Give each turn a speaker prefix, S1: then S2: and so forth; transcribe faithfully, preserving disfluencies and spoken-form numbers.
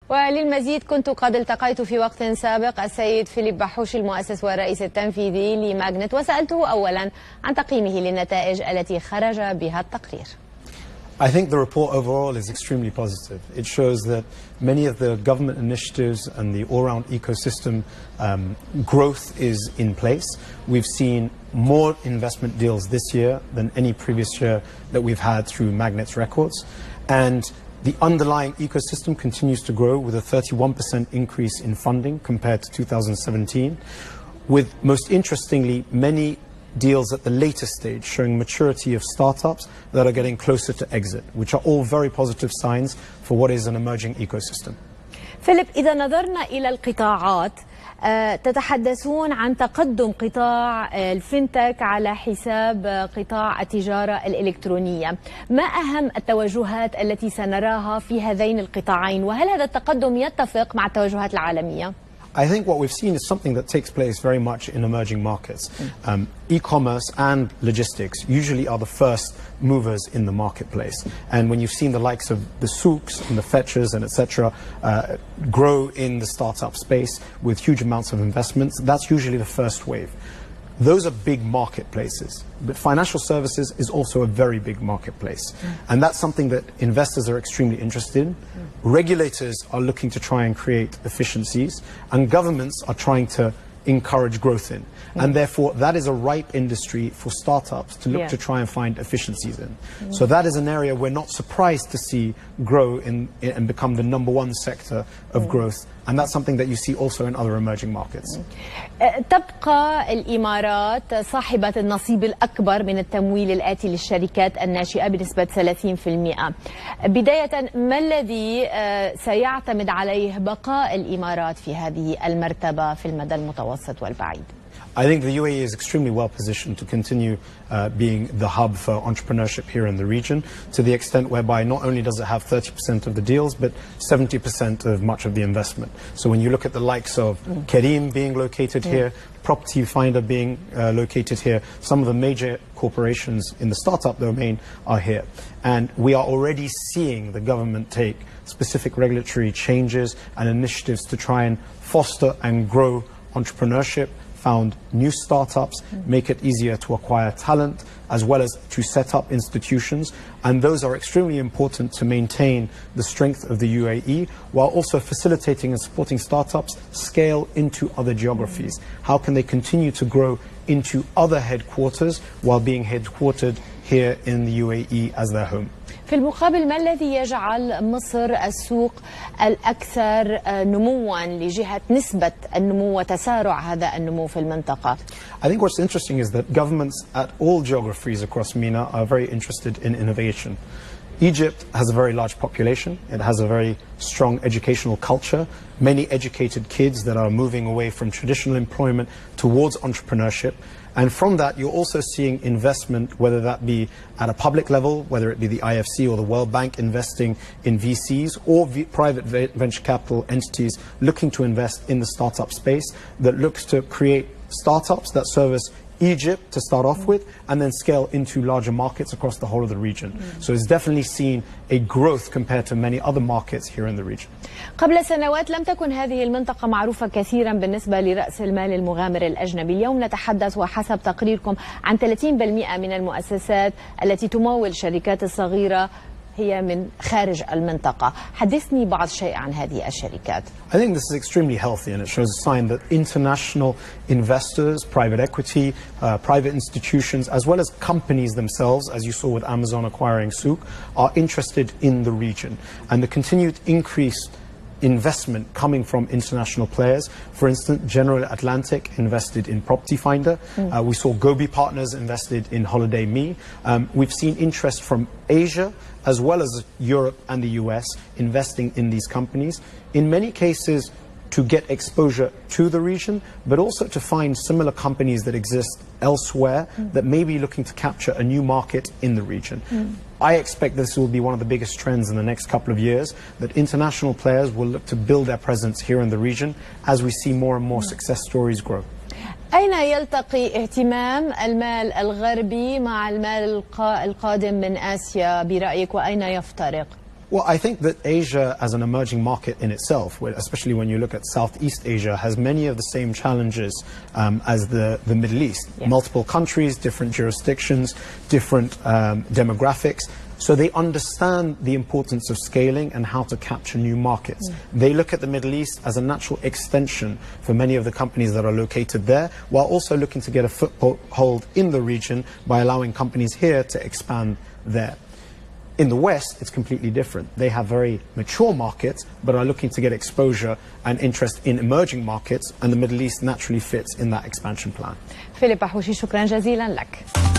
S1: وللمزيد كنت قد التقيت في وقت سابق السيد فيليب بحوش المؤسس والرئيس التنفيذي لماجنت، وسألته أولا عن تقييمه للنتائج التي خرج بها التقرير.
S2: I think the report overall is extremely positive. It shows that many of the government initiatives and the all-round ecosystem um, growth is in place. We've seen more investment deals this year than any previous year that we've had through Magnet's records. And the underlying ecosystem continues to grow with a thirty-one percent increase in funding compared to two thousand seventeen, with, most interestingly, many deals at the later stage showing maturity of startups that are getting closer to exit, which are all very positive signs for what is an emerging ecosystem.
S1: فيليب، إذا نظرنا إلى القطاعات تتحدثون عن تقدم قطاع الفinTech على حساب قطاع التجارة الإلكترونية. ما أهم التوجهات التي سنراها في هذين القطاعين، وهل هذا التقدم يتفق مع التوجهات العالمية؟
S2: I think what we've seen is something that takes place very much in emerging markets. Um, e-commerce and logistics usually are the first movers in the marketplace. And when you've seen the likes of the souks and the fetchers and et cetera uh, grow in the startup space with huge amounts of investments, that's usually the first wave. Those are big marketplaces, but financial services is also a very big marketplace. Mm. And that's something that investors are extremely interested in. Mm. Regulators are looking to try and create efficiencies, and governments are trying to encourage growth in. Mm. And therefore, that is a ripe industry for startups to look yeah. to try and find efficiencies in. Mm. So that is an area we're not surprised to see grow in, in and become the number one sector of mm. growth. And that's something that you see also in other emerging markets.
S1: تبقى الإمارات صاحبة النصيب الأكبر من التمويل الآتي للشركات الناشئة بنسبة ثلاثين بالمئة. بداية، ما الذي سيعتمد عليه بقاء الإمارات في هذه المرتبة في المدى المتوسط والبعيد؟
S2: I think the U A E is extremely well positioned to continue uh, being the hub for entrepreneurship here in the region, to the extent whereby not only does it have thirty percent of the deals, but seventy percent of much of the investment. So when you look at the likes of mm. Careem being located mm. here, Property Finder being uh, located here, some of the major corporations in the startup domain are here. And we are already seeing the government take specific regulatory changes and initiatives to try and foster and grow entrepreneurship, found new startups, make it easier to acquire talent, as well as to set up institutions. And those are extremely important to maintain the strength of the U A E, while also facilitating and supporting startups scale into other geographies. How can they continue to grow into other headquarters while being headquartered here in the U A E as their home?
S1: في المقابل، ما الذي يجعل مصر السوق الأكثر نمواً لجهة نسبة النمو وتسارع هذا النمو في المنطقة؟
S2: I think what's interesting is that governments at all geographies across MENA are very interested in innovation. Egypt has a very large population. It has a very strong educational culture, many educated kids that are moving away from traditional employment towards entrepreneurship. And from that, you're also seeing investment, whether that be at a public level, whether it be the I F C or the World Bank investing in V Cs, or v private venture capital entities looking to invest in the startup space that looks to create startups that service Egypt to start off with, and then scale into larger markets across the whole of the region. Mm. So it's definitely seen a growth compared to many other markets here in the region.
S1: قبل سنوات لم تكن هذه المنطقة معروفة كثيرا بالنسبة لرأس المال المغامر الأجنبي. اليوم نتحدث وحسب تقريركم عن ثلاثين بالمئة من المؤسسات التي تمول الشركات الصغيرة هي من خارج المنطقة. حدثني بعض شيء عن هذه الشركات.
S2: I think this is extremely healthy, and it shows a sign that international investors, private equity, uh, private institutions, as well as companies themselves, as you saw with Amazon acquiring Souk, are interested in the region. And the continued increased investment coming from international players. For instance, General Atlantic invested in Property Finder. Mm. Uh, we saw Gobi Partners invested in Holiday Me. Um, we've seen interest from Asia as well as Europe and the U S investing in these companies. In many cases, to get exposure to the region, but also to find similar companies that exist elsewhere mm. that may be looking to capture a new market in the region. Mm. I expect this will be one of the biggest trends in the next couple of years, that international players will look to build their presence here in the region as we see more and more mm. success stories grow.
S1: أين يلتقي اهتمام المال الغربي مع المال القادم من آسيا برأيك، وأين يفترق؟
S2: Well, I think that Asia as an emerging market in itself, especially when you look at Southeast Asia, has many of the same challenges um, as the, the Middle East. Yeah. Multiple countries, different jurisdictions, different um, demographics. So they understand the importance of scaling and how to capture new markets. Mm. They look at the Middle East as a natural extension for many of the companies that are located there, while also looking to get a foothold in the region by allowing companies here to expand there. In the West, it's completely different. They have very mature markets, but are looking to get exposure and interest in emerging markets, and the Middle East naturally fits in that expansion plan.
S1: فيليب بحوشي، شكرا جزيلا لك.